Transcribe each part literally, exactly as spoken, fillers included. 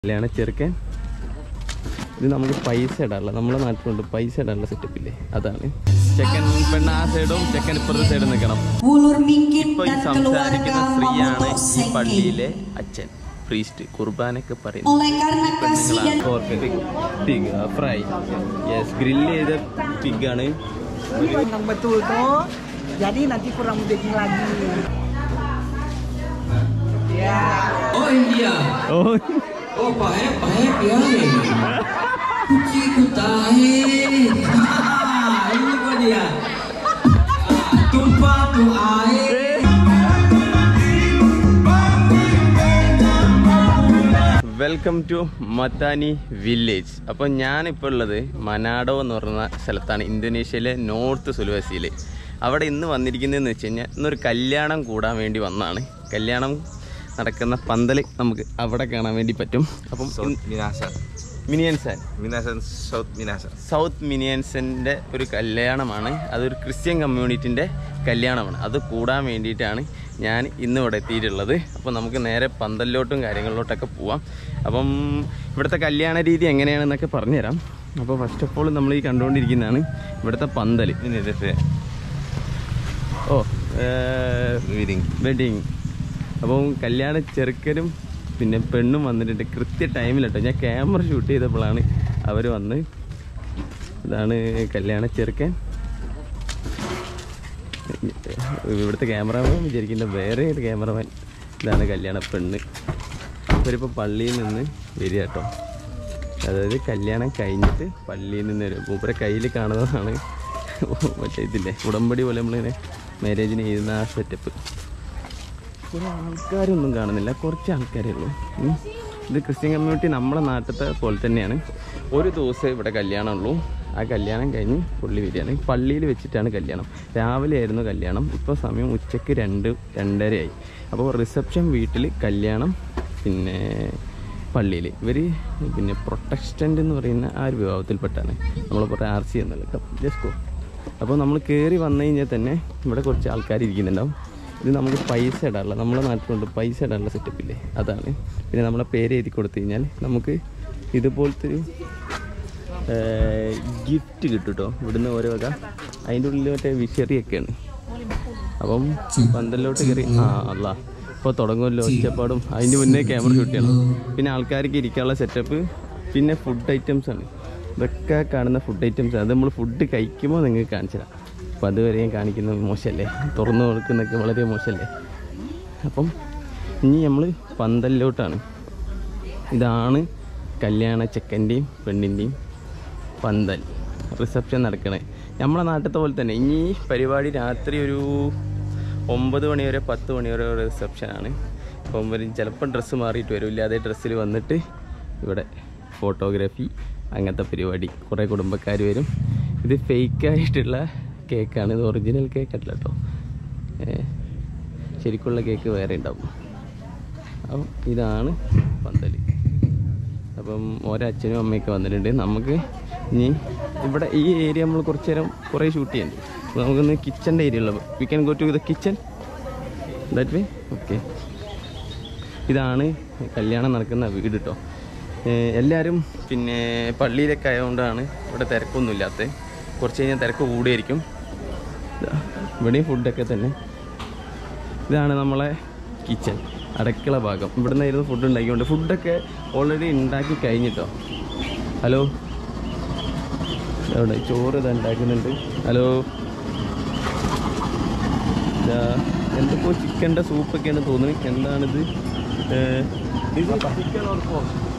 കല്യാണ ചെറുക്കൻ ഇത് നമുക്ക് പൈസ ഇടാറില്ല, നമ്മളെ നാട്ടിലുണ്ട് പൈസ ഇടാനുള്ള സെറ്റപ്പ് ഇല്ലേ, അതാണ്. ചെക്കൻ പെണ്ണ് ആ സൈഡും ചെക്കൻ ഇപ്പുറത്തെ സൈഡും നിൽക്കണം. ഇപ്പൊ ഈ സംസാരിക്കുന്ന സ്ത്രീയാണ് ഈ പള്ളിയിലെ അച്ഛൻ, പ്രീസ്റ്റ്. കുർബാനൊക്കെ പറയുന്നത് ഫ്രൈ, യെസ്, ഗ്രില്ല് ചെയ്ത പിഗാണ്. betul tuh, jadi nanti kurang daging lagi. Ya. Oh India. Oh. Oh baik baik ya. Kuci kutahe. Ini kok dia. Tumpah tuh air. Welcome to Mattani village. അപ്പോൾ ഞാനിപ്പോൾ ഉള്ളത് മനാഡോ എന്ന് പറയുന്ന സ്ഥലത്താണ്, ഇന്തോനേഷ്യയിലെ north സുലുവസിയിൽ. അവിടെ ഇന്ന് വന്നിരിക്കുന്നതെന്ന് വെച്ച് കഴിഞ്ഞാൽ ഇന്നൊരു കല്യാണം കൂടാൻ വേണ്ടി വന്നതാണ്. കല്യാണം നടക്കുന്ന പന്തൽ നമുക്ക് അവിടെ കാണാൻ വേണ്ടി പറ്റും. അപ്പം മിനിയൻസൻ സൗത്ത് മിനിയൻസിൻ്റെ ഒരു കല്യാണമാണ്. അതൊരു ക്രിസ്ത്യൻ കമ്മ്യൂണിറ്റിൻ്റെ കല്യാണമാണ്. അത് കൂടാൻ വേണ്ടിയിട്ടാണ് ഞാൻ ഇന്ന് ഇവിടെ എത്തിയിട്ടുള്ളത്. അപ്പോൾ നമുക്ക് നേരെ പന്തലിലോട്ടും കാര്യങ്ങളിലോട്ടൊക്കെ പോവാം. അപ്പം ഇവിടുത്തെ കല്യാണ രീതി എങ്ങനെയാണെന്നൊക്കെ പറഞ്ഞുതരാം. അപ്പോൾ ഫസ്റ്റ് ഓഫ് ഓൾ നമ്മൾ ഈ കണ്ടുകൊണ്ടിരിക്കുന്നതാണ് ഇവിടുത്തെ പന്തൽ. ഓ വെഡിങ് വെഡിങ് അപ്പം കല്യാണ ചെറുക്കനും പിന്നെ പെണ്ണും വന്നിട്ടുണ്ട് കൃത്യ ടൈമിലിട്ടോ. ഞാൻ ക്യാമറ ഷൂട്ട് ചെയ്തപ്പോഴാണ് അവർ വന്ന്. ഇതാണ് കല്യാണ ചെറുക്കൻ. ഇവിടുത്തെ ക്യാമറമാൻ വിചാരിക്കുന്ന വേറെ ഒരു ക്യാമറമാൻ. ഇതാണ് കല്യാണ പെണ്ണ്. ഇവരിപ്പോൾ പള്ളിയിൽ നിന്ന് വരിക കേട്ടോ. അതായത് കല്യാണം കഴിഞ്ഞിട്ട് പള്ളിയിൽ നിന്ന് വരും. മൂപ്പരെ കയ്യിൽ കാണുന്നതാണ് മറ്റേ ഇതില്ലേ ഉടമ്പടി പോലെ നമ്മളിങ്ങനെ മാരേജിന് ചെയ്യുന്ന ആ സെറ്റപ്പ്. കുറേ ആൾക്കാരൊന്നും കാണുന്നില്ല, കുറച്ച് ആൾക്കാരേ ഉള്ളൂ. ഇത് ക്രിസ്ത്യൻ കമ്മ്യൂണിറ്റി നമ്മളെ നാട്ടിലത്തെ പോലെ തന്നെയാണ്. ഒരു ദിവസം ഇവിടെ കല്യാണം ഉള്ളൂ. ആ കല്യാണം കഴിഞ്ഞ് പുള്ളി വരികയാണ്. പള്ളിയിൽ വെച്ചിട്ടാണ് കല്യാണം. രാവിലെ ആയിരുന്നു കല്യാണം. ഇപ്പോൾ സമയം ഉച്ചയ്ക്ക് രണ്ട് രണ്ടരയായി. അപ്പോൾ റിസപ്ഷൻ വീട്ടിൽ, കല്യാണം പിന്നെ പള്ളിയിൽ. ഇവർ പിന്നെ പ്രൊട്ടസ്റ്റൻ്റ് എന്ന് പറയുന്ന ആ ഒരു വിഭാഗത്തിൽപ്പെട്ടാണ്. നമ്മൾ കുറേ ആർ സി എന്നല്ല കേട്ടോ, ജസ്റ്റ്. അപ്പോൾ നമ്മൾ കയറി വന്നു കഴിഞ്ഞാൽ തന്നെ ഇവിടെ കുറച്ച് ആൾക്കാർ ഇരിക്കുന്നുണ്ടാവും. ഇത് നമുക്ക് പൈസ ഇടാറില്ല, നമ്മളെ നാട്ടിലുണ്ട് പൈസ ഇടാനുള്ള സെറ്റപ്പ് ഇല്ലേ, അതാണ്. പിന്നെ നമ്മളെ പേര് എഴുതി കൊടുത്തു കഴിഞ്ഞാൽ നമുക്ക് ഇതുപോലത്തെ ഒരു ഗിഫ്റ്റ് കിട്ടും കേട്ടോ ഇവിടുന്ന് ഓരോ വക. അതിൻ്റെ ഉള്ളിൽ മറ്റേ വിഷറിയൊക്കെയാണ്. അപ്പം പന്തലിലോട്ട് കയറി ആ അല്ല ഇപ്പോൾ തുടങ്ങുമല്ലോ ഒച്ചപ്പാടും. അതിൻ്റെ മുന്നേ ക്യാമറ ഷൂട്ട് ചെയ്യണം. പിന്നെ ആൾക്കാർക്ക് ഇരിക്കാനുള്ള സെറ്റപ്പ്, പിന്നെ ഫുഡ് ഐറ്റംസാണ്. ഇതൊക്കെ കാണുന്ന ഫുഡ് ഐറ്റംസ്. അത് നമ്മൾ ഫുഡ് കഴിക്കുമ്പോൾ നിങ്ങൾക്ക് കാണിച്ചു തരാം. അപ്പം അതുവരെയും കാണിക്കുന്നത് മോശമല്ലേ, തുറന്നു കൊടുക്കുന്നതൊക്കെ വളരെ മോശമല്ലേ. അപ്പം ഇനി നമ്മൾ പന്തലിലോട്ടാണ്. ഇതാണ് കല്യാണ ചെക്കൻ്റെയും പെണ്ണിൻ്റെയും പന്തൽ, റിസപ്ഷൻ നടക്കണേ നമ്മളെ നാട്ടിലത്തെ പോലെ തന്നെ. ഇനി പരിപാടി രാത്രി ഒരു ഒമ്പത് മണി വരെ പത്ത് മണി വരെ റിസപ്ഷനാണ്. അപ്പം വരും ചിലപ്പോൾ ഡ്രസ്സ് മാറിയിട്ട് വരും, ഇല്ല അതേ ഡ്രസ്സിൽ വന്നിട്ട് ഇവിടെ ഫോട്ടോഗ്രാഫി അങ്ങനത്തെ പരിപാടി. കുറേ കുടുംബക്കാർ വരും. ഇത് ഫേക്കായിട്ടുള്ള കേക്കാണ്, ഇത് ഒറിജിനൽ കേക്ക് അല്ല കേട്ടോ. ശരിക്കുള്ള കേക്ക് വേറെ ഉണ്ടാവും. അപ്പം ഇതാണ് പന്തൽ. അപ്പം ഓരോ അച്ഛനും അമ്മയൊക്കെ വന്നിട്ടുണ്ട്. നമുക്ക് ഇനി ഇവിടെ ഈ ഏരിയ നമ്മൾ കുറച്ച് നേരം കുറേ ഷൂട്ട് ചെയ്യുന്നുണ്ട്. അപ്പോൾ നമുക്കൊന്ന് കിച്ചൻ്റെ ഏരിയ ഉള്ളത്. We can go to the kitchen that way. Okay, ഇതാണ് കല്യാണം നടക്കുന്ന വീട് കേട്ടോ. എല്ലാവരും പിന്നെ പള്ളിയിലൊക്കെ ആയതുകൊണ്ടാണ് ഇവിടെ തിരക്കൊന്നുമില്ലാത്തത്. കുറച്ച് കഴിഞ്ഞാൽ തിരക്ക് കൂടുമായിരിക്കും. ഇവിടെയും ഫുഡൊക്കെ തന്നെ. ഇതാണ് നമ്മളെ കിച്ചൺ, അടുക്കള ഭാഗം. ഇവിടെ നിന്നായിരുന്നു ഫുഡ് ഉണ്ടാക്കിക്കൊണ്ട്. ഫുഡൊക്കെ ഓൾറെഡി ഉണ്ടാക്കി കഴിഞ്ഞിട്ടോ. ഹലോ, അവിടെ ചോറ് ഇതാ ഉണ്ടാക്കുന്നുണ്ട്. ഹലോ, ഇതാ എന്തൊക്കെയോ ചിക്കൻ്റെ സൂപ്പൊക്കെയാണ് തോന്നുന്നത്. എന്താണിത്? ഇത് ചിക്കൻ ഓർക്കോ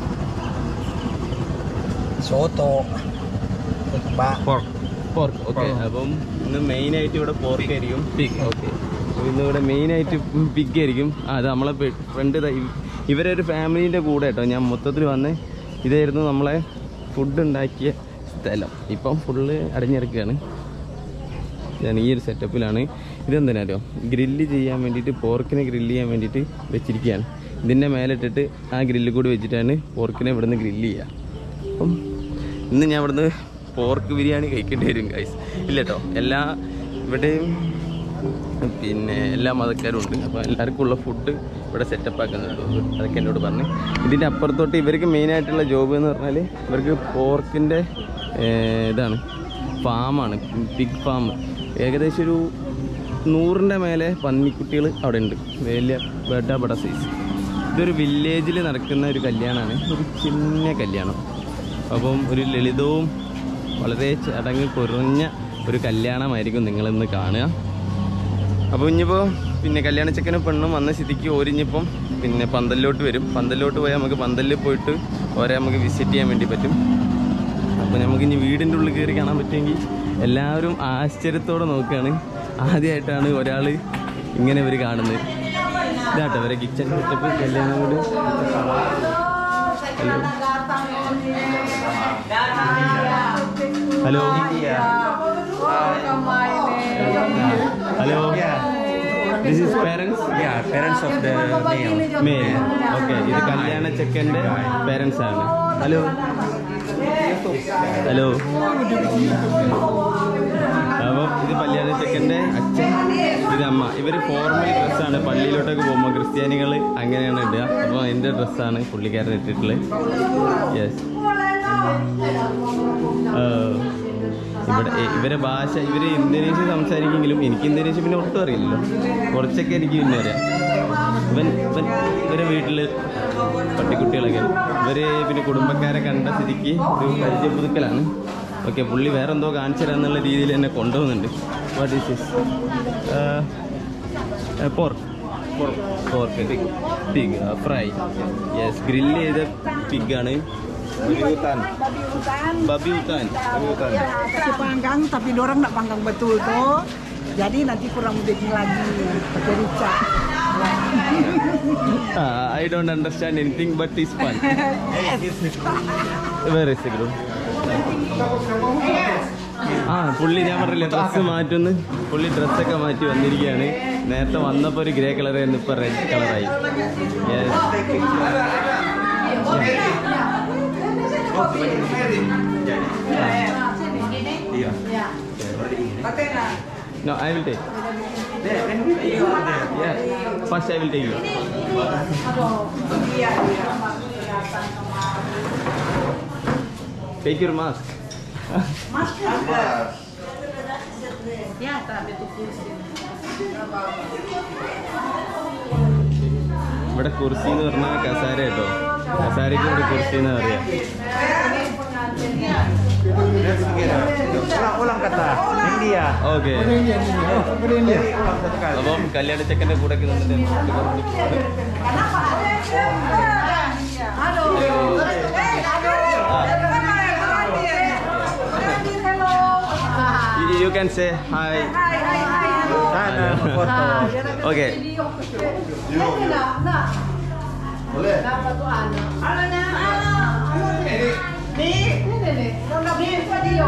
Soto, പോർക്ക്. ഓക്കെ, അപ്പം ഇന്ന് മെയിനായിട്ട് ഇവിടെ പോർക്ക് ആയിരിക്കും. പിഗ്. ഓക്കെ, ഇന്ന് ഇവിടെ മെയിനായിട്ട് പിഗ് ആയിരിക്കും. അത് നമ്മളെ ഫ്രണ്ട് ഇവരൊരു ഫാമിലീൻ്റെ കൂടെ കേട്ടോ ഞാൻ മൊത്തത്തിൽ വന്ന്. ഇതായിരുന്നു നമ്മളെ ഫുഡ് ഉണ്ടാക്കിയ സ്ഥലം. ഇപ്പം ഫുള്ള് അടഞ്ഞിറക്കുകയാണ്. ഞാൻ ഈ ഒരു സെറ്റപ്പിലാണ്. ഇതെന്തിനാലോ ഗ്രില്ല് ചെയ്യാൻ വേണ്ടിയിട്ട്, പോർക്കിനെ ഗ്രില്ല് ചെയ്യാൻ വേണ്ടിയിട്ട് വെച്ചിരിക്കുകയാണ്. ഇതിൻ്റെ മേലിട്ടിട്ട് ആ ഗ്രില്ല് കൂടി വെച്ചിട്ടാണ് പോർക്കിനെ ഇവിടെ നിന്ന് ഗ്രില്ല് ചെയ്യുക. അപ്പം ഇന്ന് ഞാൻ ഇവിടുന്ന് പോർക്ക് ബിരിയാണി കഴിക്കേണ്ടി വരും ഗൈസ്. ഇല്ല കേട്ടോ, എല്ലാ ഇവിടെയും പിന്നെ എല്ലാ മതക്കാരും ഉണ്ട്. അപ്പോൾ എല്ലാവർക്കും ഉള്ള ഫുഡ് ഇവിടെ സെറ്റപ്പ് ആക്കുന്നുണ്ട്. അതൊക്കെ എന്നോട് പറഞ്ഞു. ഇതിൻ്റെ അപ്പുറത്തോട്ട് ഇവർക്ക് മെയിനായിട്ടുള്ള ജോബ് എന്ന് പറഞ്ഞാൽ ഇവർക്ക് പോർക്കിൻ്റെ ഇതാണ്, ഫാമാണ്, പിഗ് ഫാം. ഏകദേശം ഒരു നൂറിൻ്റെ മേലെ പന്നിക്കുട്ടികൾ അവിടെ ഉണ്ട്, വലിയ ബഡ ബഡ സൈസ്. ഇതൊരു വില്ലേജിൽ നടക്കുന്ന ഒരു കല്യാണമാണ്, ഒരു ചിന്ന കല്യാണം. അപ്പം ഒരു ലളിതവും വളരെ ചടങ്ങ് കുറഞ്ഞ ഒരു കല്യാണമായിരിക്കും നിങ്ങളിന്ന് കാണുക. അപ്പോൾ ഇനിയിപ്പോൾ പിന്നെ കല്യാണ ചെക്കനും പെണ്ണും വന്ന സ്ഥിതിക്ക് ഓരിഞ്ഞിപ്പം പിന്നെ പന്തലിലോട്ട് വരും. പന്തലിലോട്ട് പോയാൽ നമുക്ക് പന്തലിൽ പോയിട്ട് ഓരെ നമുക്ക് വിസിറ്റ് ചെയ്യാൻ വേണ്ടി പറ്റും. അപ്പോൾ നമുക്ക് ഇനി വീടിൻ്റെ ഉള്ളിൽ കയറി കാണാൻ പറ്റുമെങ്കിൽ എല്ലാവരും ആശ്ചര്യത്തോടെ നോക്കുകയാണ്. ആദ്യമായിട്ടാണ് ഒരാൾ ഇങ്ങനെ ഇവർ കാണുന്നത്. ഇതാട്ടോ ഇവരെ കിച്ചൺ സെറ്റപ്പ്, കല്യാണം കൂടി. Hello hello this is parents? Yeah, parents of the male. Male. Okay, ഇത് കല്യാണ ചെക്കൻ്റെ പേരൻസ് ആണ്. ഹലോ ഹലോ അപ്പോൾ ഇത് കല്യാണ ചെക്കൻ്റെ അച്ഛൻ, ഇത് അമ്മ. ഇവർ ഫോർമൽ ഡ്രസ്സാണ് പള്ളിയിലോട്ടൊക്കെ പോകുമ്പോൾ ക്രിസ്ത്യാനികൾ അങ്ങനെയാണ് ഇടുക. അപ്പോൾ അതിൻ്റെ ഡ്രസ്സാണ് പുള്ളിക്കാരൻ ഇട്ടിട്ടുള്ളത്. യെസ്. ഇവിടെ ഇവരെ ഭാഷ, ഇവർ ഇന്തോനേഷ്യ സംസാരിക്കുമെങ്കിലും എനിക്ക് ഇന്തോനേഷ്യ പിന്നെ ഒട്ടും അറിയില്ലല്ലോ, കുറച്ചൊക്കെ എനിക്ക് പിന്നെ അറിയാം. ഇവൻ ഇവൻ ഇവരെ വീട്ടിൽ പട്ടിക്കുട്ടികളൊക്കെ, ഇവർ പിന്നെ കുടുംബക്കാരെ കണ്ട സ്ഥിതിക്ക് ഒരു പരിചയപുതുക്കലാണ്. ഓക്കെ, പുള്ളി വേറെ എന്തോ കാണിച്ചു തരാന്നുള്ള രീതിയിൽ എന്നെ കൊണ്ടുപോകുന്നുണ്ട്. What is this? Pork pork pig fry. Yes, grill ചെയ്ത പിഗാണ്. Babi hutan. Ya, kasih panggang tapi dorang nggak panggang betul tuh. Jadi nanti kurang daging lagi pakai rica. uh, I don't understand anything but it's fun. Where is the group? ആ പുള്ളി ഞാൻ പറഞ്ഞില്ലേ dress മാറ്റുന്നു. പുള്ളി ഡ്രസ്സൊക്കെ മാറ്റി വന്നിരിക്കുകയാണ്. നേരത്തെ വന്നപ്പോൾ ഒരു ഗ്രേ കളറായിരുന്നു, ഇപ്പോൾ റെഡ് കളറായി. No, I will take. Yeah, first I will take you. Take your mask. Mask. Ya, tapi itu kursi. ഇവിടെ കുർസി എന്ന് പറഞ്ഞാൽ കസാര കേട്ടോ. കസാരയ്ക്ക് ഇവിടെ കുർസി എന്ന് പറയാം. Ulang kata India. ഓക്കെ, അപ്പം കല്യാണ ചെക്കൻ്റെ കൂടെ ഒക്കെ നിന്നിട്ട് you can say hi. Sana foto. Okay. Boleh. Dapat tuh anak. Anak. Nih. Nih nih. Udah bisa dia.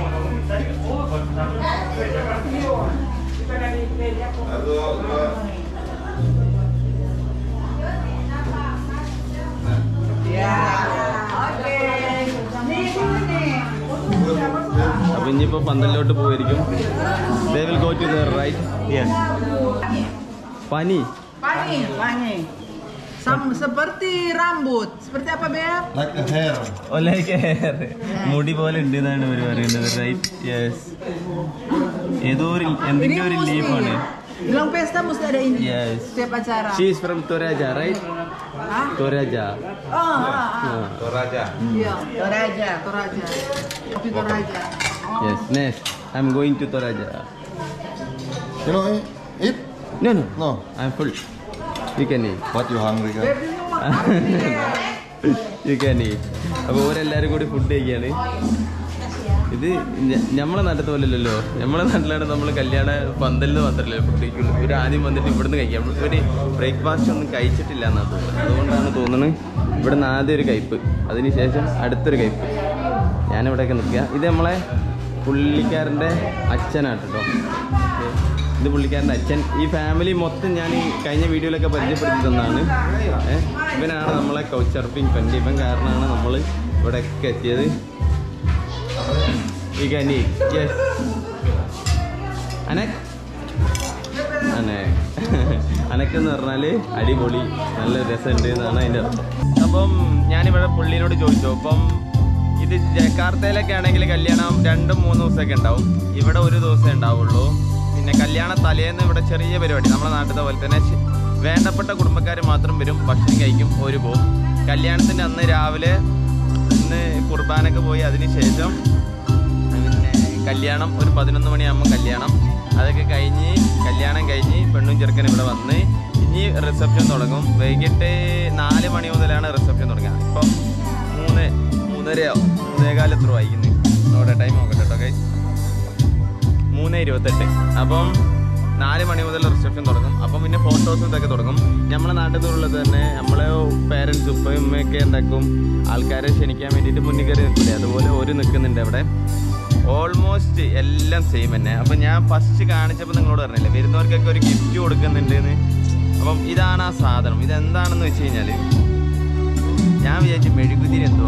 Ya. Oke. Nih nih. അപ്പോൾ ഇനിയിപ്പോൾ പന്തലിലോട്ട് പോയിരിക്കും. They will go to the right. Yes. പനി. Pani, pani. Sam seperti rambut. Seperti apa, Beb? Like a hair. Oh, like hair. മുടി പോലെ ഉണ്ട് എന്നാണ് അവർ പറയുന്നത്. റൈറ്റ്. യെസ്. ഏതോ ഒരു എന്തെങ്കിലും ഒരു ലീഫാണ്. Bilang pesta mesti ada ini. Yes. Setiap acara. She is from Toraja, right? Hah? Toraja. Oh, ah, ah. Toraja. Iya, Toraja, Toraja. Kopi Toraja. Oh. Yes, next. I'm going to Toraja. You know, eat? No, no. No. I'm full. You can eat. What you hungry kan? Beb, ini mau You can eat. അപ്പോൾ ഓരെല്ലാവരും കൂടി food കഴിക്കുകയാണ്. ഇത് നമ്മളെ നാട്ടിലത്തെ പോലെയല്ലല്ലോ. നമ്മളെ നാട്ടിലാണ് നമ്മൾ കല്യാണ പന്തലിൽ മാത്രമല്ലേ ഫുഡ് കഴിക്കുള്ളൂ. ഇവർ ആദ്യം വന്നിട്ട് ഇവിടുന്ന് കഴിക്കാം. ഇവർ ബ്രേക്ക്ഫാസ്റ്റ് ഒന്നും കഴിച്ചിട്ടില്ല എന്നാണ് തോന്നുന്നത്. അതുകൊണ്ടാണ് തോന്നുന്നത് ഇവിടുന്ന് ആദ്യം ഒരു കയ്പ്പ്, അതിന് ശേഷം അടുത്തൊരു കയ്പ്പ്. ഞാനിവിടെയൊക്കെ നിൽക്കുക. ഇത് നമ്മളെ പുള്ളിക്കാരൻ്റെ അച്ഛനാണ് കേട്ടോ. ഇത് പുള്ളിക്കാരൻ്റെ അച്ഛൻ. ഈ ഫാമിലി മൊത്തം ഞാൻ ഈ കഴിഞ്ഞ വീഡിയോയിലൊക്കെ പരിചയപ്പെടുത്തി തന്നാണ്. ഇവനാണ് നമ്മളെ കൗച്ച് സർഫിംഗ് ഫ്രണ്ട്. ഇവൻ കാരണമാണ് നമ്മൾ ഇവിടെയൊക്കെ എത്തിയത്. You can eat. Yes. Anak? ആണ് അനക്കെന്ന് പറഞ്ഞാൽ അടിപൊളി നല്ല രസമുണ്ട് എന്നാണ് അതിൻ്റെ അർത്ഥം. അപ്പം ഞാനിവിടെ പുള്ളിനോട് ചോദിച്ചു, അപ്പം ഇത് ജക്കാർത്തയിലൊക്കെ ആണെങ്കിൽ കല്യാണം രണ്ടും മൂന്ന് ദിവസമൊക്കെ ഉണ്ടാവും, ഇവിടെ ഒരു ദിവസമേ ഉണ്ടാവുള്ളൂ. പിന്നെ കല്യാണ തലേന്ന് ഇവിടെ ചെറിയ പരിപാടി നമ്മുടെ നാട്ടിലത്തെ പോലെ തന്നെ വേണ്ടപ്പെട്ട കുടുംബക്കാർ മാത്രം വരും, ഭക്ഷണം കഴിക്കും, ഒരു പോകും. കല്യാണത്തിൻ്റെ അന്ന് രാവിലെ ഇന്ന് കുർബാനൊക്കെ പോയി അതിന് ശേഷം പിന്നെ കല്യാണം ഒരു പതിനൊന്ന് മണിയാകുമ്പോൾ കല്യാണം, അതൊക്കെ കഴിഞ്ഞ് കല്യാണം കഴിഞ്ഞ് പെണ്ണും ചെറുക്കനും ഇവിടെ വന്ന് ഇനി റിസപ്ഷൻ തുടങ്ങും. വൈകിട്ട് നാല് മണി മുതലാണ് റിസപ്ഷൻ തുടങ്ങുക. ഇപ്പം മൂന്ന് മൂന്നരയോ മൂന്നേകാലം എത്ര വൈകുന്നു അവിടെ ടൈം നോക്കട്ടെ കേട്ടോ ഗൈസ്, മൂന്ന് ഇരുപത്തെട്ട്. അപ്പം നാല് മണി മുതൽ റിസപ്ഷൻ തുടങ്ങും. അപ്പം പിന്നെ ഫോട്ടോസും ഇതൊക്കെ തുടങ്ങും. നമ്മളെ നാട്ടിൽ നിന്നുള്ളത് തന്നെ നമ്മളെ പേരൻസ് ഉപ്പയും ഉമ്മയൊക്കെ ഉണ്ടാക്കും, ആൾക്കാരെ ക്ഷണിക്കാൻ വേണ്ടിയിട്ട് മുന്നിൽ കയറി നിൽക്കില്ലേ, അതുപോലെ ഒരു നിൽക്കുന്നുണ്ട് അവിടെ. ഓൾമോസ്റ്റ് എല്ലാം സെയിം തന്നെ. അപ്പം ഞാൻ ഫസ്റ്റ് കാണിച്ചപ്പോൾ നിങ്ങളോട് പറഞ്ഞില്ലേ വരുന്നവർക്കൊക്കെ ഒരു ഗിഫ്റ്റ് കൊടുക്കുന്നുണ്ട് എന്ന്. അപ്പം ഇതാണ് ആ സാധനം. ഇതെന്താണെന്ന് വെച്ച് കഴിഞ്ഞാൽ ഞാൻ വിചാരിച്ചു മെഴുകുതിരി എന്തോ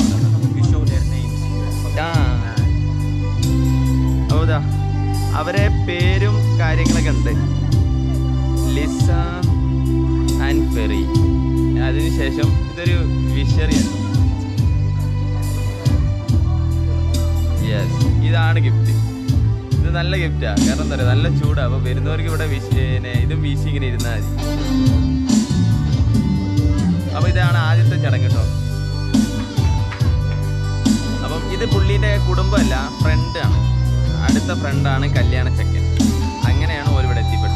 ആ അപ്പോൾ ഇതാ അവരെ പേരും കാര്യങ്ങളൊക്കെ ഉണ്ട്, ലിസ ആൻഡ് ഫെറി. അതിനുശേഷം ഇതൊരു വിഷറിയാണ്. യെസ്, ഇതാണ് ഗിഫ്റ്റ്. ഇത് നല്ല ഗിഫ്റ്റാണ്. കാരണം എന്താ പറയുക, നല്ല ചൂടാണ്. അപ്പോൾ വരുന്നവർക്ക് ഇവിടെ വിഷനെ ഇതും വീശി ഇങ്ങനെ ഇരുന്നാൽ മതി. അപ്പോൾ ഇതാണ് ആദ്യത്തെ ചടങ്ങ് കേട്ടോ. അപ്പം ഇത് പുള്ളീൻ്റെ കുടുംബമല്ല, ഫ്രണ്ടാണ്, അടുത്ത ഫ്രണ്ടാണ് കല്യാണ ചെക്കൻ. അങ്ങനെയാണ് ഓരിവിടെ എത്തിപ്പെട്ടത്.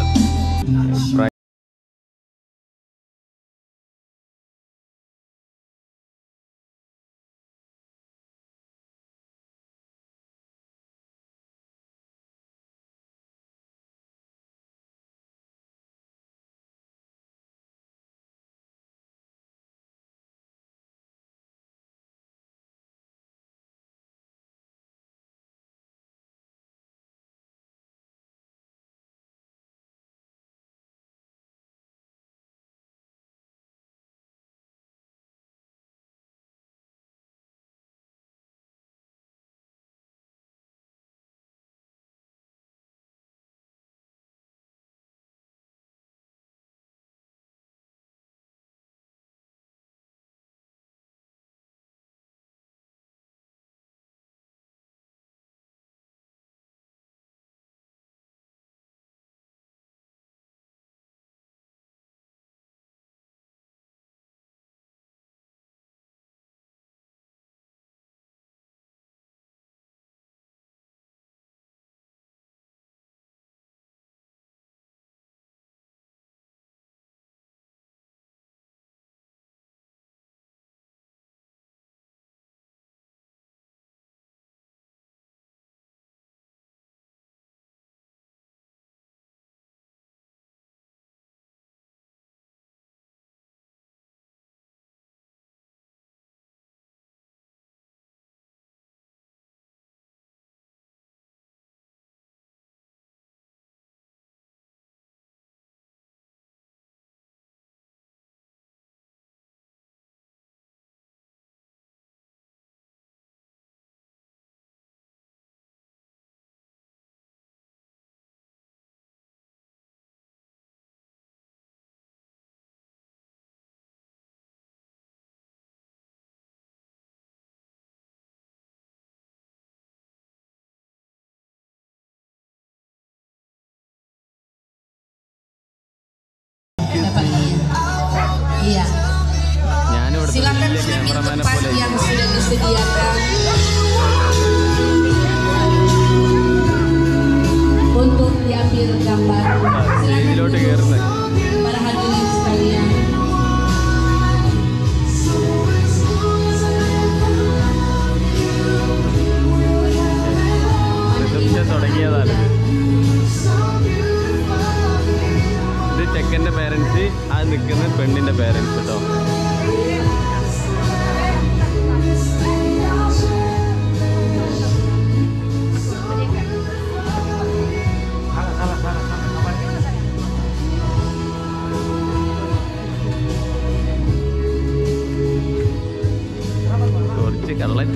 Iya. Silakan pilih tempat yang sudah disediakan untuk diambil gambar. Silakan para hadirin sekalian. തുടങ്ങിയതാണ് ഇത്. ചെക്കൻ്റെ പേരൻസ്, ആ നിൽക്കുന്ന പെണ്ണിൻ്റെ പേരൻസ് കേട്ടോ. കുറച്ച് കള്ളൻ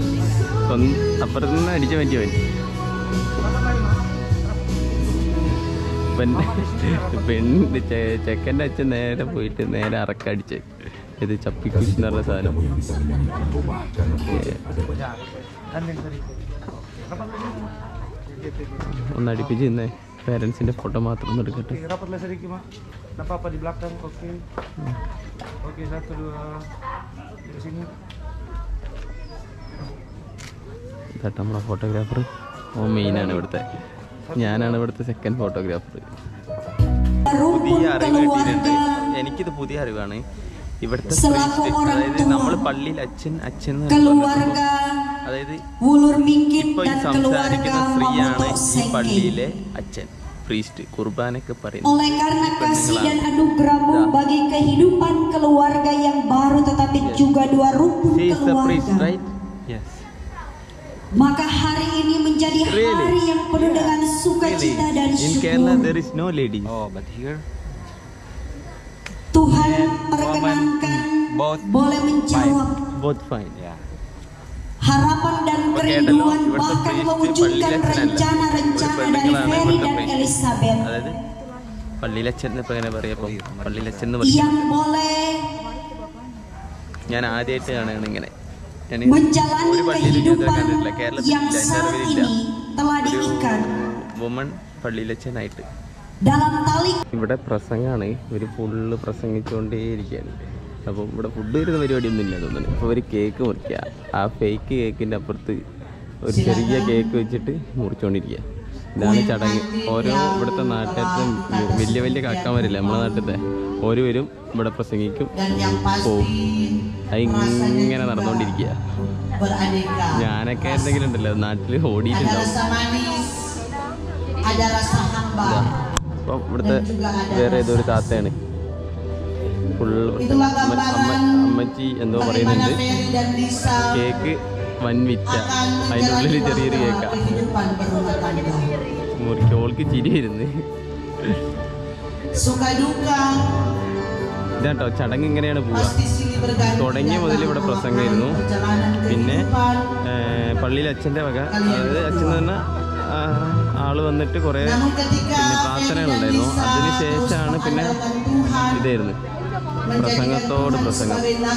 അപ്പുറത്ത് നിന്ന് അടിച്ചു പറ്റിയവൻ. പെണ്ണ് പെണ്ണ് ചെക്കൻ്റെ അച്ഛൻ നേരെ പോയിട്ട് നേരെ അറക്കടിച്ച് ഇത് ചപ്പിക്കുശ് എന്ന് പറഞ്ഞ സാധനം. ഒന്ന് അടുപ്പിച്ച് ഇന്നേ പേരൻസിൻ്റെ ഫോട്ടോ മാത്രം ഒന്ന് എടുക്കട്ടെ. ഇതാട്ടോ നമ്മളെ ഫോട്ടോഗ്രാഫർ. ഓ മെയിനാണ് ഇവിടുത്തെ. ഞാനാണ് ഇവിടുത്തെ സെക്കൻഡ് ഫോട്ടോഗ്രാഫർ. പുതിയ അറിവ് കിട്ടിയിട്ടുണ്ട്. എനിക്കിത് പുതിയ അറിവാണ്. ഇവിടുത്തെ അതായത് നമ്മൾ പള്ളിയിൽ അച്ഛൻ അച്ഛൻ അതായത് ഇപ്പൊ ഈ സംസാരിക്കുന്ന സ്ത്രീയാണ് ഈ പള്ളിയിലെ അച്ഛൻ, പ്രീസ്റ്റ്, കുർബാനൊക്കെ പറയുന്നത്. Maka hari ini menjadi hari yang penuh dengan sukacita dan syukur. In Kerala there is no ladies. Oh, but here Tuhan perkenankan boleh menjawab both fine. yeah. harapan dan kerinduan, bahkan mewujudkan rencana-rencana dari Ferry dan Elizabeth അതായത് പള്ളിയിലച്ഛൻ ഇപ്പൊ എങ്ങനെ പറയാം, പള്ളിയിലച്ഛൻ yang boleh ഞാൻ ആദ്യമായിട്ട് കാണുകയാണ് ഇങ്ങനെ. menjalani kehidupan yang saat ini telah diikat woman പള്ളിയിലച്ഛനായിട്ട്. dalam tali. ഇവിടെ പ്രസംഗമാണ്, ഇവർ ഫുള്ള് പ്രസംഗിച്ചുകൊണ്ടേയിരിക്കുകയാണ്. അപ്പം ഇവിടെ ഫുഡ് വരുന്ന പരിപാടിയൊന്നും ഇല്ല തോന്നുന്നു. ഇപ്പോൾ ഒരു കേക്ക് മുറിക്കുക, ആ ഫേക്ക് കേക്കിൻ്റെ അപ്പുറത്ത് ഒരു ചെറിയ കേക്ക് വെച്ചിട്ട് മുറിച്ചുകൊണ്ടിരിക്കുക. ഇതാണ് ചടങ്ങ്. ഓരോ ഇവിടുത്തെ നാട്ടിലത്തെ വലിയ വലിയ കാക്കാമാരില്ല നമ്മളെ നാട്ടിലത്തെ, ഓരോരും ഇവിടെ പ്രസംഗിക്കും, പോവും. അതിങ്ങനെ നടന്നുകൊണ്ടിരിക്കുക. ഞാനൊക്കെ എന്തെങ്കിലും ഉണ്ടല്ലോ നാട്ടിൽ ഓടിയിട്ടുണ്ടാവും. അപ്പം ഇവിടുത്തെ വേറെ ഏതോ ഒരു താത്തയാണ് ഫുള്ള് അമ്മച്ചി എന്തോ പറയുന്നുണ്ട്. കേക്ക് വൻ വിറ്റ, അതിനുള്ളിൽ ചെറിയൊരു കേക്കാ. മുറിക്ക് ഓൾക്ക് ചിരി വരുന്നു. ഇതാട്ടോ ചടങ്ങ് ഇങ്ങനെയാണ് പോവുക. തുടങ്ങിയ മുതൽ ഇവിടെ പ്രസംഗമായിരുന്നു. പിന്നെ പള്ളിയിൽ അച്ഛൻ്റെ വക, അതായത് അച്ഛൻ തന്നെ ആള് വന്നിട്ട് കുറേ പിന്നെ പ്രാർത്ഥനകളുണ്ടായിരുന്നു. അതിന് ശേഷമാണ് പിന്നെ ഇതായിരുന്നു പ്രസംഗത്തോട് പ്രസംഗം.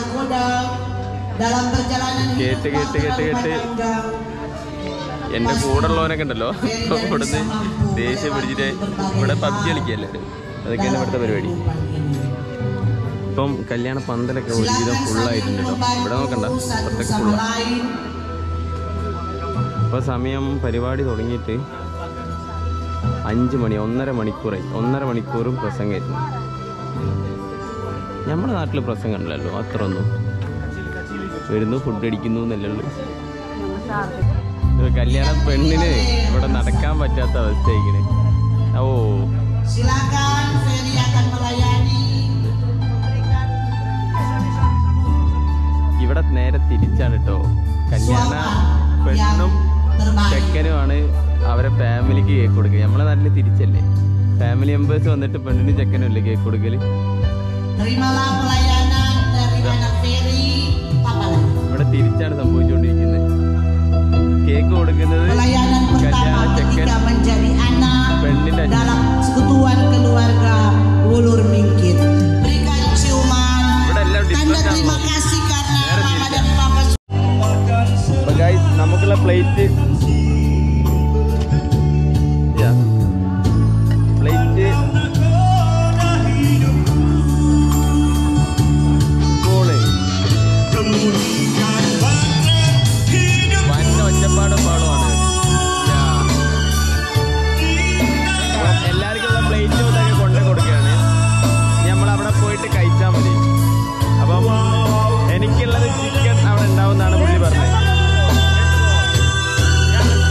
കേട്ട് കേട്ട് കേട്ട് കേട്ട് എൻ്റെ കൂടെ ഉള്ളവരൊക്കെ ഉണ്ടല്ലോ ഇവിടുന്ന് ദേഷ്യം പിടിച്ചിട്ട് ഇവിടെ പബ്ജി കളിക്കുകയല്ലേ, അതൊക്കെയാണ് ഇവിടുത്തെ പരിപാടി. ഇപ്പം കല്യാണ പന്തലൊക്കെ ഒരുവിധം ഫുള്ളായിട്ടുണ്ട് കേട്ടോ. ഇവിടെ നോക്കണ്ട, അപ്പുറത്തൊക്കെ ഫുള്ളാണ്. ഇപ്പോൾ സമയം പരിപാടി തുടങ്ങിയിട്ട് അഞ്ച് മണി, ഒന്നര മണിക്കൂറായി. ഒന്നര മണിക്കൂറും പ്രസംഗമായിരുന്നു. നമ്മുടെ നാട്ടിൽ പ്രസംഗം ഉണ്ടല്ലോ അത്ര ഒന്നും. വരുന്നു, ഫുഡ് അടിക്കുന്നു എന്നല്ലേ ഉള്ളൂ. കല്യാണ പെണ്ണിന് ഇവിടെ നടക്കാൻ പറ്റാത്ത അവസ്ഥയായിക്കണേ. ഓ ഇവിടെ നേരെ തിരിച്ചാണ് കേട്ടോ. കല്യാണ പെണ്ണും ചെക്കനുമാണ് അവരെ ഫാമിലിക്ക് കേക്ക് കൊടുക്കുക. നമ്മളെ നാട്ടിൽ തിരിച്ചല്ലേ, ഫാമിലി മെമ്പേഴ്സ് വന്നിട്ട് പെണ്ണിനും ചെക്കനും അല്ലേ കേക്ക് കൊടുക്കല്. ഇവിടെ തിരിച്ചാണ് സംഭവിച്ചുകൊണ്ടിരിക്കുന്നത്. കേക്ക് കൊടുക്കുന്നത് കല്യാണ ചെക്കൻ പെണ്ണിന്റെ ഇവിടെ എല്ലാം ഡിഫറെന്റ് ആണല്ലോ. നേരെ തിരിച്ചാണ്. അപ്പൊ ഗൈസ് നമുക്കുള്ള പ്ലേറ്റ് പ്ലേറ്റ് കോള് വൻ ഒച്ചപ്പാടും പാടുമാണ്. എല്ലാവർക്കുള്ള പ്ലേറ്റും ഇതൊക്കെ കൊണ്ടു കൊടുക്കുകയാണ്. നമ്മളവിടെ പോയിട്ട് കഴിച്ചാൽ മതി. അപ്പം എനിക്കുള്ളത് ചിക്കൻ അവിടെ ഉണ്ടാവുമെന്നാണ് പുള്ളി പറഞ്ഞത്.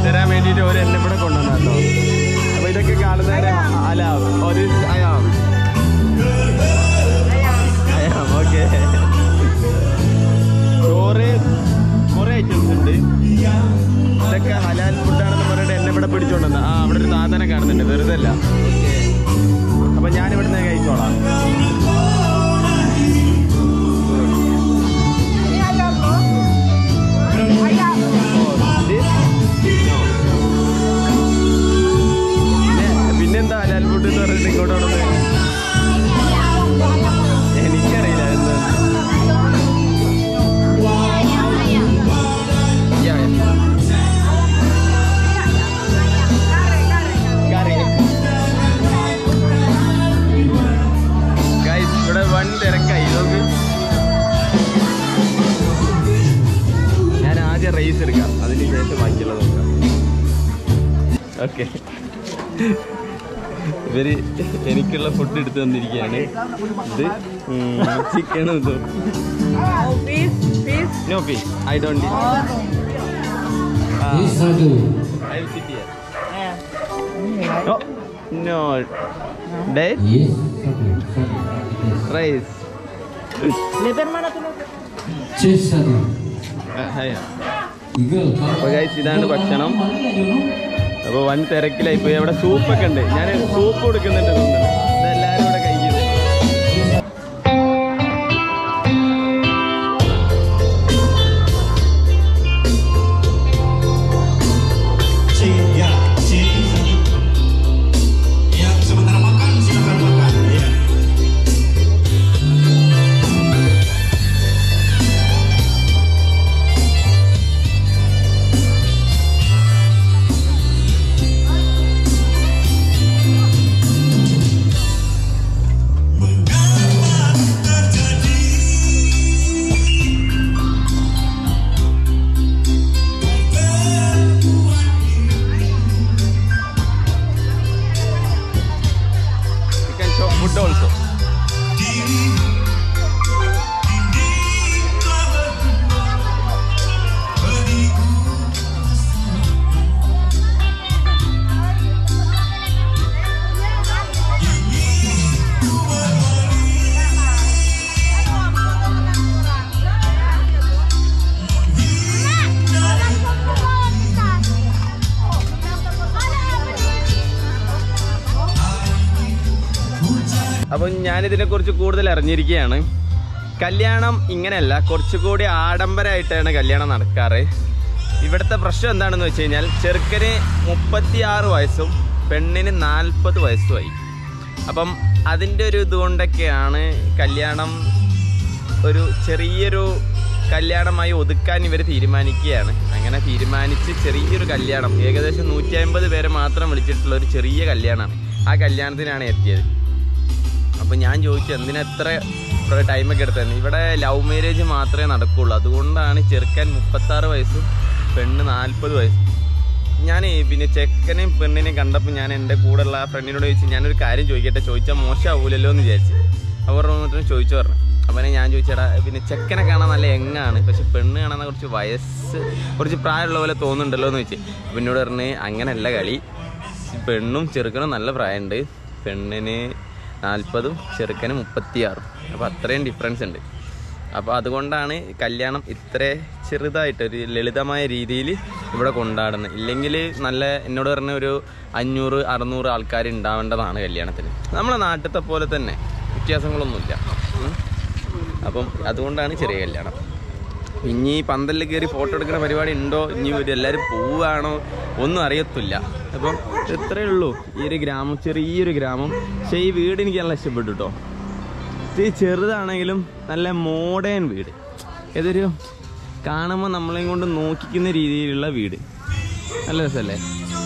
തരാൻ വേണ്ടിയിട്ട് ഒരു എന്നെ ഇവിടെ കൊണ്ടുവന്ന കേട്ടോ. അപ്പൊ ഇതൊക്കെ കാണുന്നവരെ അലാം ഒരു അയാം അയാം ഓക്കെ. ചോറ് കുറെ ഐറ്റംസ് ഉണ്ട്. ഇതൊക്കെ ഹലാൽ ഫുഡാണെന്ന് പറഞ്ഞിട്ട് എന്നെ ഇവിടെ പിടിച്ചോണ്ടെന്ന്. ആ അവിടെ ഒരു സാധനം കാണുന്നുണ്ട്, വെറുതെ അല്ല. അപ്പൊ ഞാൻ ഇവിടുന്ന് കഴിച്ചോളാം. പിന്നെന്താ ഹലാൽ ഫുഡ് എന്ന് പറഞ്ഞിട്ട് ഇങ്ങോട്ട് വന്നത്? എനിക്കറിയില്ല എന്താ. ഇവിടെ വൺ തിരക്കായി നോക്ക്. ഞാൻ ആദ്യം റൈസ് എടുക്കാം, അതിന് ശേഷം ബാക്കിയുള്ളത് നോക്കാം. ഓക്കെ, ഇവര് എനിക്കുള്ള ഫുഡ് എടുത്ത് തന്നിരിക്കുകയാണ്. ഇത് ചിക്കനും ഇതും. No piece, I don't Yes, satu. I will sit here. Oh, no. Date? Yes, satu. Satu. Yes. Rice. Cheese satu. Ah, hiya. Eagle. അപ്പോൾ ഗൈസ് ഇതാണ് ഭക്ഷണം. അപ്പോൾ വൻ തിരക്കിലായി പോയി. അവിടെ സൂപ്പൊക്കെ ഉണ്ട്. ഞാൻ സൂപ്പ് കൊടുക്കുന്നുണ്ട് തോന്നുന്നു. ഇതെല്ലാവരും ഇവിടെ കഴിക്കുന്നുണ്ട്. Food also. അപ്പോൾ ഞാനിതിനെക്കുറിച്ച് കൂടുതൽ അറിഞ്ഞിരിക്കുകയാണ്. കല്യാണം ഇങ്ങനെയല്ല, കുറച്ചുകൂടി ആഡംബരമായിട്ടാണ് കല്യാണം നടക്കാറ്. ഇവിടുത്തെ പ്രശ്നം എന്താണെന്ന് വെച്ച് കഴിഞ്ഞാൽ ചെറുക്കന് മുപ്പത്തിയാറ് വയസ്സും പെണ്ണിന് നാൽപ്പത് വയസ്സുമായി. അപ്പം അതിൻ്റെ ഒരു ഇതുകൊണ്ടൊക്കെയാണ് കല്യാണം ഒരു ചെറിയൊരു കല്യാണമായി ഒതുക്കാൻ ഇവർ തീരുമാനിക്കുകയാണ്. അങ്ങനെ തീരുമാനിച്ച് ചെറിയൊരു കല്യാണം, ഏകദേശം നൂറ്റി അമ്പത് പേരെ മാത്രം വിളിച്ചിട്ടുള്ള ഒരു ചെറിയ കല്യാണമാണ്. ആ കല്യാണത്തിനാണ് എത്തിയത്. അപ്പോൾ ഞാൻ ചോദിച്ചു എന്തിനാ എത്ര ടൈമൊക്കെ എടുത്തതെന്ന്. ഇവിടെ ലവ് മാരേജ് മാത്രമേ നടക്കുകയുള്ളൂ, അതുകൊണ്ടാണ് ചെറുക്കൻ മുപ്പത്താറ് വയസ്സും പെണ്ണ് നാൽപ്പത് വയസ്സും. ഞാൻ പിന്നെ ചെക്കനെയും പെണ്ണിനെയും കണ്ടപ്പോൾ ഞാൻ എൻ്റെ കൂടെയുള്ള ആ ഫ്രണ്ടിനോട് ചോദിച്ചു, ഞാനൊരു കാര്യം ചോദിക്കട്ടെ, ചോദിച്ചാൽ മോശമാവില്ലല്ലോ എന്ന് വിചാരിച്ചു. അവർ വന്നിട്ട് ചോദിച്ചു പറഞ്ഞു. അപ്പോൾ ഞാൻ ചോദിച്ചേടാ, പിന്നെ ചെക്കനെ കാണാൻ നല്ല യങ്ങാണ്, പക്ഷെ പെണ്ണ് കാണാൻ കുറച്ച് വയസ്സ് കുറച്ച് പ്രായമുള്ള പോലെ തോന്നുന്നുണ്ടല്ലോ എന്ന് ചോദിച്ചു. അപ്പോൾ എന്നോട് പറഞ്ഞ് അങ്ങനെയല്ല കളി, പെണ്ണും ചെറുക്കനും നല്ല പ്രായമുണ്ട്, പെണ്ണിന് നാൽപ്പതും ചെറുക്കന് മുപ്പത്തിയാറും, അപ്പോൾ അത്രയും ഡിഫറൻസ് ഉണ്ട്. അപ്പോൾ അതുകൊണ്ടാണ് കല്യാണം ഇത്ര ചെറുതായിട്ട് ഒരു ലളിതമായ രീതിയിൽ ഇവിടെ കൊണ്ടാടുന്നത്. ഇല്ലെങ്കിൽ നല്ല എന്നോട് പറഞ്ഞ ഒരു അഞ്ഞൂറ് അറുന്നൂറ് ആൾക്കാർ ഉണ്ടാവേണ്ടതാണ് കല്യാണത്തിന്. നമ്മളെ നാട്ടിലത്തെ പോലെ തന്നെ വ്യത്യാസങ്ങളൊന്നുമില്ല. അപ്പം അതുകൊണ്ടാണ് ചെറിയ കല്യാണം. ഇനി പന്തലിൽ കയറി ഫോട്ടോ എടുക്കുന്ന പരിപാടി ഉണ്ടോ, ഇനി എല്ലാവരും പോവുകയാണോ ഒന്നും അറിയത്തില്ല. അപ്പം ഇത്രയേ ഉള്ളൂ ഈ ഒരു ഗ്രാമം, ചെറിയൊരു ഗ്രാമം. പക്ഷേ ഈ വീട് എനിക്ക് നല്ല ഇഷ്ടപ്പെട്ടു കേട്ടോ. ഇത് ചെറുതാണെങ്കിലും നല്ല മോഡേൺ വീട്, ഏതൊരു കാണുമ്പോൾ നമ്മളെയും കൊണ്ട് നോക്കിക്കുന്ന രീതിയിലുള്ള വീട്. നല്ല രസമല്ലേ?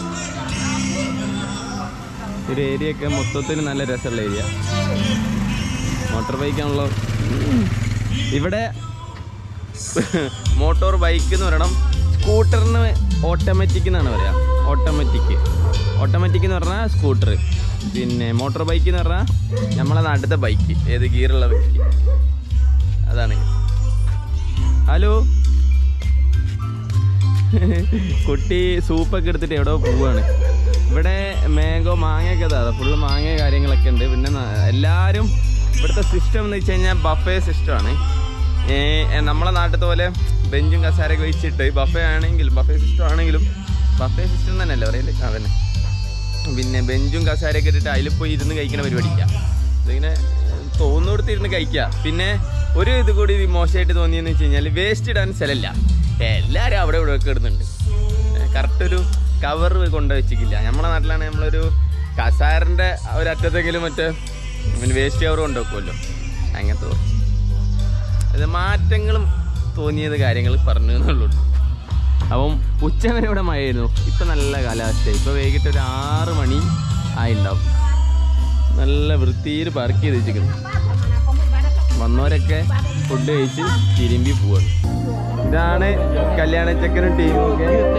ഒരു ഏരിയ ഒക്കെ മൊത്തത്തിൽ നല്ല രസമുള്ള ഏരിയ. മോട്ടോർ ബൈക്കാണല്ലോ ഇവിടെ. മോട്ടോർ ബൈക്ക് എന്ന് പറയണം, സ്കൂട്ടറിന് ഓട്ടോമാറ്റിക് എന്നാണ് പറയുക. ഓട്ടോമാറ്റിക് ഓട്ടോമാറ്റിക് എന്ന് പറഞ്ഞാൽ സ്കൂട്ടർ, പിന്നെ മോട്ടോർ ബൈക്ക് എന്ന് പറഞ്ഞാൽ നമ്മളെ നാട്ടിലത്തെ ബൈക്ക്, ഏത് ഗിയറുള്ള ബൈക്ക് അതാണ്. ഹലോ കുട്ടി സൂപ്പൊക്കെ എടുത്തിട്ട് എവിടെയോ പോവാണ്. ഇവിടെ മാംഗോ മാങ്ങയൊക്കെ അതാ ഫുള്ള് മാങ്ങ കാര്യങ്ങളൊക്കെ ഉണ്ട്. പിന്നെ എല്ലാവരും ഇവിടുത്തെ സിസ്റ്റം എന്ന് വെച്ച് കഴിഞ്ഞാൽ ബഫേ സിസ്റ്റമാണ്. നമ്മളെ നാട്ടിലത്തെ പോലെ ബെഞ്ചും കസാരയൊക്കെ വെച്ചിട്ട് ബഫേ ആണെങ്കിലും ബഫേ സിസ്റ്റം ആണെങ്കിലും ബഫേ സിസ്റ്റം തന്നെയല്ലേ പറയല്ലേ അതന്നെ. പിന്നെ ബെഞ്ചും കസാരയൊക്കെ ഇട്ടിട്ട് അതിൽ പോയി ഇരുന്ന് കഴിക്കുന്ന പരിപാടിയില്ല. ഇതിങ്ങനെ തോന്നുന്നിടത്ത് ഇരുന്ന് കഴിക്കുക. പിന്നെ ഒരു ഇത് കൂടി മോശമായിട്ട് തോന്നിയെന്ന് വെച്ച് കഴിഞ്ഞാൽ വേസ്റ്റ് ഇടാൻ സ്ഥലമില്ല. എല്ലാവരും അവിടെ ഇവിടെ ഒക്കെ ഇടുന്നുണ്ട്. കറക്റ്റ് ഒരു കവർ കൊണ്ട് വെച്ചിട്ടില്ല. നമ്മുടെ നാട്ടിലാണ് നമ്മളൊരു കസാരൻ്റെ ഒരറ്റത്തെങ്കിലും മറ്റേ പിന്നെ വേസ്റ്റ് കവർ കൊണ്ടുവെക്കുമല്ലോ, അങ്ങനത്തെ കുറച്ച് അത് മാറ്റങ്ങളും തോന്നിയത് കാര്യങ്ങൾ പറഞ്ഞു എന്നുള്ളൂ. അപ്പം ഉച്ച വരെ ഇവിടെ മഴയായിരുന്നു. ഇപ്പം നല്ല കാലാവസ്ഥ. ഇപ്പോൾ വൈകിട്ട് ഒരു ആറ് മണി ആയിട്ടുണ്ടാവും. നല്ല വൃത്തിയിൽ പാർക്ക് ചെയ്ത് വെച്ചിരിക്കുന്നു. വന്നവരൊക്കെ ഫുഡ് കഴിച്ച് തിരുമ്പി പോവാണ്. ഇതാണ് കല്യാണ ചെക്കനും ടീമും.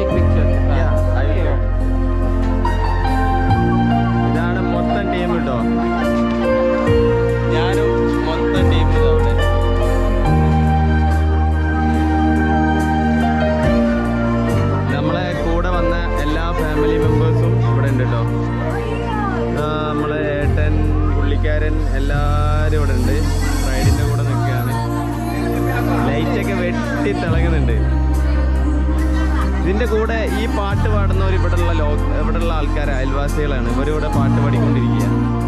ഇതാണ് മൊത്തം ടീം കേട്ടോ. ഞാനും മൊത്തം ടീം അവിടെ. നമ്മളെ കൂടെ വന്ന എല്ലാ ഫാമിലി മെമ്പേഴ്സും ഇവിടെ ഉണ്ട് കേട്ടോ. നമ്മളെ ഏട്ടൻ, പുള്ളിക്കാരൻ എല്ലാവരും ഇവിടെ ഉണ്ട്. റൈഡിൻ്റെ കൂടെ നിൽക്കുകയാണ്. ലൈറ്റൊക്കെ വെട്ടി തിളങ്ങുന്നുണ്ട്. ഇതിൻ്റെ കൂടെ ഈ പാട്ട് പാടുന്നവർ ഇവിടെയുള്ള ലോ ഇവിടെയുള്ള ആൾക്കാർ അയൽവാസികളാണ്. ഇവരിവിടെ പാട്ട് പാടിക്കൊണ്ടിരിക്കുക.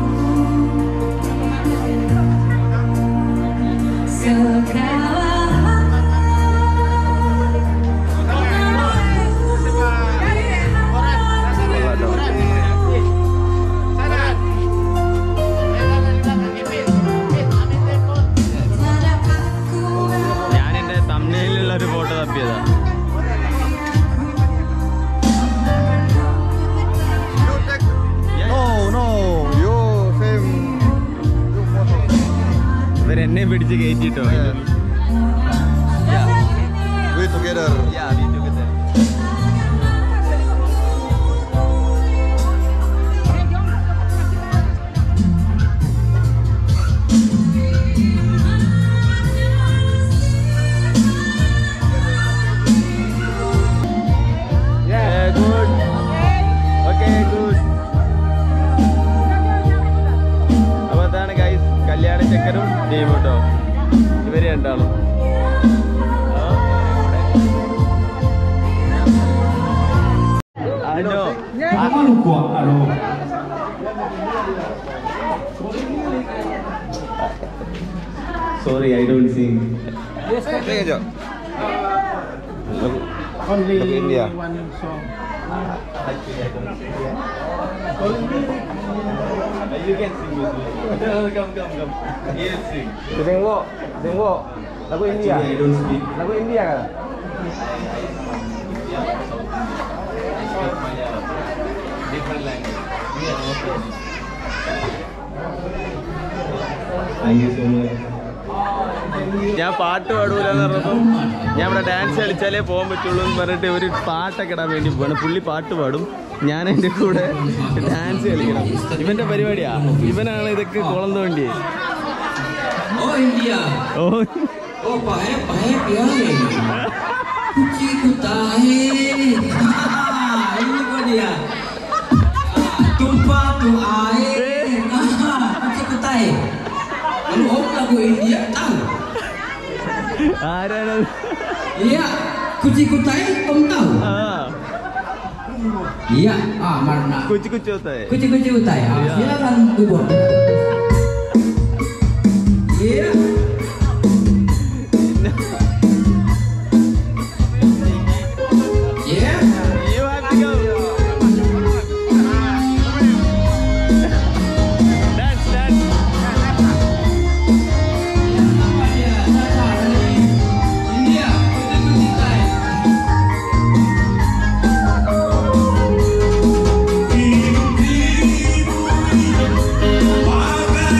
ഞാൻ എൻ്റെ തമ്മിലുള്ള ഒരു ഫോട്ടോ തപ്പിയതാ. ഇവരെന്നെ പിടിച്ച് കയറ്റിട്ടോ. We together. Yeah, we together. Yeah, good. Okay, good. അപ്പോൾ അതാണ് ഗൈസ് കല്യാണ ചെക്കനും ടീമും കേട്ടോ. ഇവര് രണ്ടാളും Sorry, I don't sing. Yes, sing aja. Only India. One song. You can sing with me. Come, come, come. You sing. Tengok, tengok. Lagu India. I don't speak. Lagu India kan? Different language. Yeah, okay. Thank you so much. ഞാൻ പാട്ട് പാടൂലെന്ന് പറഞ്ഞപ്പം ഞാൻ ഇവിടെ dance കളിച്ചാലേ പോകാൻ പറ്റുള്ളൂ എന്ന് പറഞ്ഞിട്ട് ഒരു പാട്ടൊക്കെ ഇടാൻ വേണ്ടി പോവാണ്. പുള്ളി പാട്ട് പാടും, ഞാൻ എൻ്റെ കൂടെ ഡാൻസ് കളിക്കണം. ഇവന്റെ പരിപാടിയാ. ഇവനാണ് ഇതൊക്കെ കുളം തോണ്ടി. Oh India. Oh. Oh pahe pahe piye. Kuci kutahe. Ah, ini kok dia. Tumpah tu air. Kuci kutahe. Lalu om lagu India tahu? ആരാണ്? Iya, kuci kutahe om tahu? ആ Iya, ah mana? കുച്ചു കുച്ചോത്തേ. Kuci kuci kutahe. Ah, silakan ibu. Iya. You have to go. Dance, dance. India,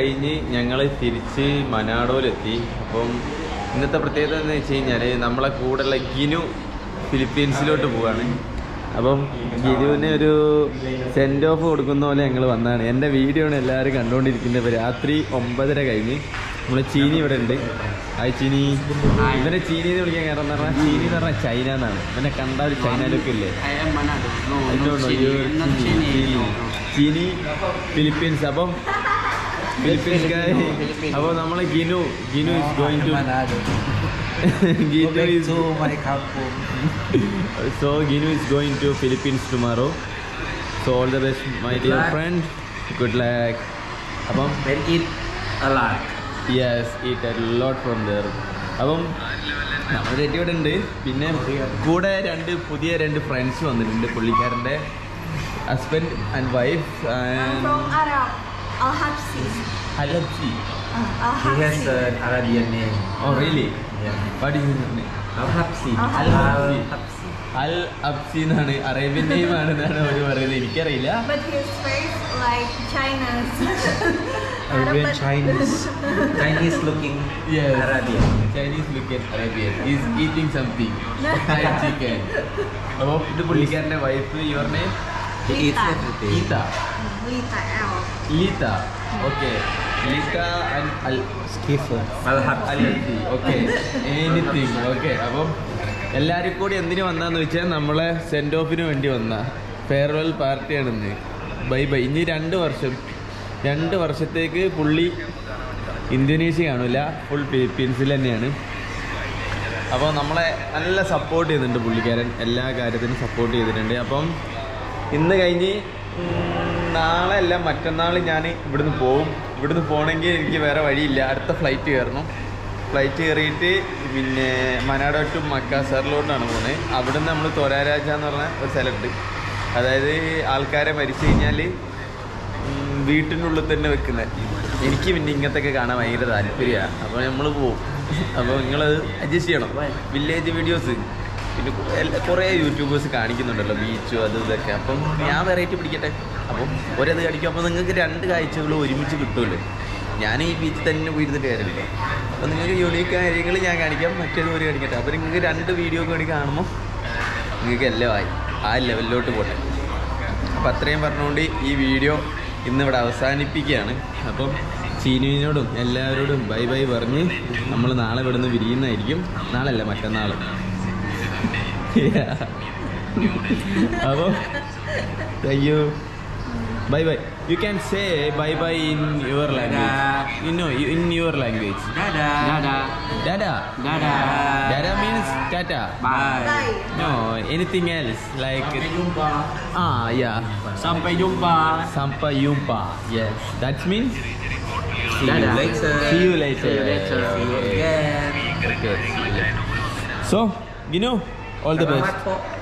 കഴിഞ്ഞ് ഞങ്ങൾ തിരിച്ച് മനാഡോയിലെത്തി. അപ്പം ഇന്നത്തെ പ്രത്യേകത എന്ന് വെച്ച് കഴിഞ്ഞാൽ നമ്മളെ കൂടെയുള്ള ഗിനു ഫിലിപ്പീൻസിലോട്ട് പോവാണ്. അപ്പം ഗിനുവിന് ഒരു സെൻഡ് ഓഫ് കൊടുക്കുന്ന പോലെ ഞങ്ങൾ വന്നതാണ്. എൻ്റെ വീഡിയോ ആണ് എല്ലാവരും കണ്ടുകൊണ്ടിരിക്കുന്നത്. രാത്രി ഒമ്പതര കഴിഞ്ഞ് നമ്മളെ ചീനി ഇവിടെ ഉണ്ട്. ഹായ് ചീനി. ഇവനെ ചീനി എന്ന് വിളിക്കാൻ കാരണം എന്ന് പറഞ്ഞാൽ ചീനി എന്ന് പറഞ്ഞാൽ ചൈന എന്നാണ്. ഇവനെ കണ്ട ഒരു ചൈന ലുക്ക് ഇല്ലേ? ചീനി ഫിലിപ്പീൻസ്. അപ്പം ഫിലിപ്പീൻസ് അപ്പോൾ നമ്മളെ Ginu Ginu is going to Ginu is to my kampung. So Ginu is going to Philippines tomorrow. So all the best, my Good dear luck. friend. Good luck. അപ്പം Then eat a lot. yes, eat a lot from there. അപ്പം നമ്മൾ ready ഇവിടെ ഉണ്ട്. പിന്നെ കൂടെ രണ്ട് പുതിയ രണ്ട് ഫ്രണ്ട്സ് വന്നിട്ടുണ്ട്. പുള്ളിക്കാരൻ്റെ husband and wife and Arab. Al-Habsi. Al-Habsi. He has an Arabian name. Oh really? Yeah. What is his name? Al-Habsi. Al-Habsi. Al-Habsi. Al Habsi എന്നാണ്, അറേബ്യൻ നെയിം ആണെന്നാണ് അവർ പറയുന്നത്. എനിക്കറിയില്ല. But his face like China's. Arabian Chinese. Chinese looking Yes. Arabian. Chinese look at Arabian. He's eating something. Fried chicken. അപ്പോൾ ഇത് പുള്ളിക്കാരൻ്റെ wife. Your name? He eats everything. ഈത്ത. Lita L. Lita. Okay. Lita and Al Skiffer. Al-Habsi. അൽഹി. Okay. Anything. Okay. അപ്പം എല്ലാവരും കൂടി എന്തിനു വന്നാന്ന് വെച്ചാൽ നമ്മളെ സെൻഡ് ഓഫിന് വേണ്ടി വന്ന ഫെയർവെൽ പാർട്ടിയാണിന്ന്. Bye bye. ഇനി രണ്ട് വർഷം രണ്ട് വർഷത്തേക്ക് പുള്ളി ഇന്തോനേഷ്യ കാണില്ല, ഫുൾ ഫിലിപ്പീൻസിൽ തന്നെയാണ്. അപ്പോൾ നമ്മളെ നല്ല സപ്പോർട്ട് ചെയ്യുന്നുണ്ട് പുള്ളിക്കാരൻ. എല്ലാ കാര്യത്തിനും സപ്പോർട്ട് ചെയ്തിട്ടുണ്ട്. അപ്പം ഇന്ന് കഴിഞ്ഞ് നാളെ അല്ല മറ്റന്നാൾ ഞാൻ ഇവിടുന്ന് പോവും. ഇവിടുന്ന് പോകണമെങ്കിൽ എനിക്ക് വേറെ വഴിയില്ല. അടുത്ത ഫ്ലൈറ്റ് കയറണം. ഫ്ലൈറ്റ് കയറിയിട്ട് പിന്നെ മനാഡോ ടു മക്കാസറിലോട്ടാണ് പോകുന്നത്. അവിടെ നിന്ന് നമ്മൾ തൊരാരാജ എന്ന് പറഞ്ഞ ഒരു സ്ഥലമുണ്ട്. അതായത് ആൾക്കാരെ മരിച്ചു കഴിഞ്ഞാൽ വീട്ടിൻ്റെ ഉള്ളിൽ തന്നെ വെക്കുന്നത്. എനിക്ക് പിന്നെ ഇങ്ങനത്തെയൊക്കെ കാണാൻ ഭയങ്കര താല്പര്യമാണ്. അപ്പോൾ നമ്മൾ പോവും. അപ്പോൾ നിങ്ങളത് അഡ്ജസ്റ്റ് ചെയ്യണം. വില്ലേജ് വീഡിയോസ് പിന്നെ കുറേ യൂട്യൂബേഴ്സ് കാണിക്കുന്നുണ്ടല്ലോ, ബീച്ചും അത് ഇതൊക്കെ. അപ്പം ഞാൻ വെറൈറ്റി പിടിക്കട്ടെ. അപ്പം ഒരത് കാണിക്കും. അപ്പോൾ നിങ്ങൾക്ക് രണ്ട് കാഴ്ചകൾ ഒരുമിച്ച് കിട്ടുമല്ലോ. ഞാൻ ഈ ബീച്ചിൽ തന്നെ പോയിരുന്നിട്ട് കാര്യമില്ല. അപ്പോൾ നിങ്ങൾക്ക് യൂണീക്ക് കാര്യങ്ങൾ ഞാൻ കാണിക്കാം, മറ്റേത് ഒരു കാണിക്കട്ടെ. അപ്പോൾ നിങ്ങൾക്ക് രണ്ട് വീഡിയോ കൂടി കാണുമ്പോൾ നിങ്ങൾക്ക് എല്ലാം ആയി ആ ലെവലിലോട്ട് പോട്ടെ. അപ്പോൾ അത്രയും പറഞ്ഞുകൊണ്ട് ഈ വീഡിയോ ഇന്നിവിടെ അവസാനിപ്പിക്കുകയാണ്. അപ്പം ചീനുവിനോടും എല്ലാവരോടും ബൈ ബൈ പറഞ്ഞ് നമ്മൾ നാളെ ഇവിടെ നിന്ന് വിരിയുന്നതായിരിക്കും. നാളെ അല്ല, മറ്റന്നാൾ. അപ്പോൾ thank you. Bye bye. You can say bye bye in your language. You know, in your language. Dadah. Dadah. Dada. Dadah. Dada means tata. Bye. Bye. No, anything else like. Sampai jumpa. Ah, yeah. Sampai jumpa. Sampai jumpa. Yes. That means. See you later. See you later. See you later. See you Okay. again. Okay. See you later. So, you know, all the best. Selamat po.